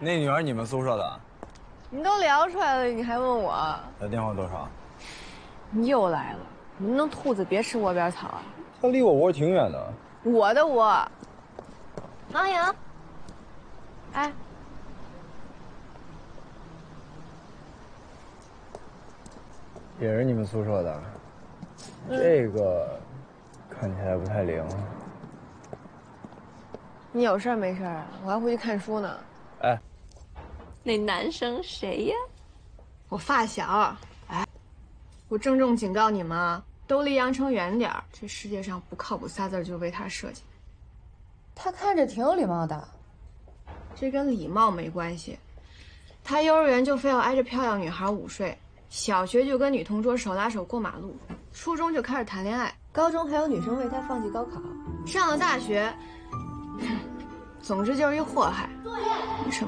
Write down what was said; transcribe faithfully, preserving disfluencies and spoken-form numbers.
那女孩你们宿舍的？ 你都聊出来了，你还问我？ 她电话多少？ 你又来了，能不能兔子别吃窝边草啊？ 她离我窝挺远的。 我的窝。王莹，哎， 也是你们宿舍的，嗯、这个看起来不太灵。 你有事儿没事儿啊？我还回去看书呢。 哎， 那男生谁呀？ 我发小。哎，我郑重警告你们啊，都离杨成远点儿。这世界上不靠谱仨字就为他设计。 他看着挺有礼貌的。 这跟礼貌没关系。他幼儿园就非要挨着漂亮女孩午睡，小学就跟女同桌手拉手过马路，初中就开始谈恋爱， 高中还有女生为他放弃高考， 上了大学，总之就是一祸害。对。